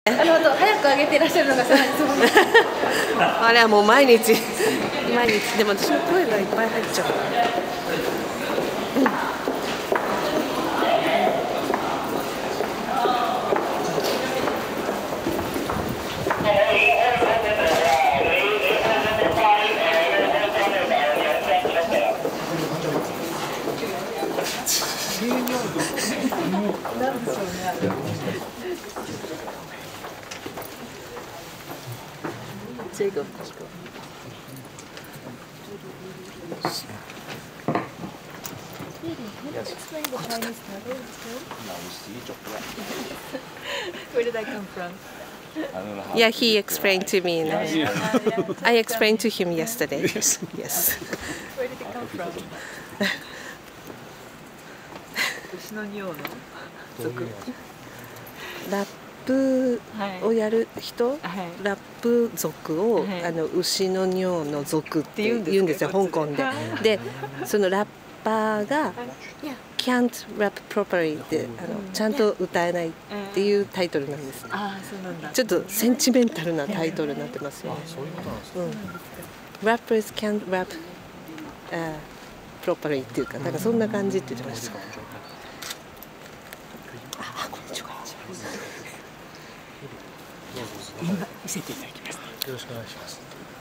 なるほど、早く上げていらっしゃるのがさらにそうあれはもう毎日でも私の声がいっぱい入っちゃう。这个 Where did I come from? Yeah, he explained to me. I explained to him yesterday. Yes. Where did it come from? 牛の尿の族。 ラップをやる人、ラップ族を牛の尿の族って言うんですよ、香港で。で、そのラッパーが Can't rap properly ってちゃんと歌えないっていうタイトルなんです。ちょっとセンチメンタルなタイトルになってますよね。Rappers can't rap properly っていうか、なんかそんな感じって言ってました。こんにちは。 今見せていただきました。 よろしくお願いします。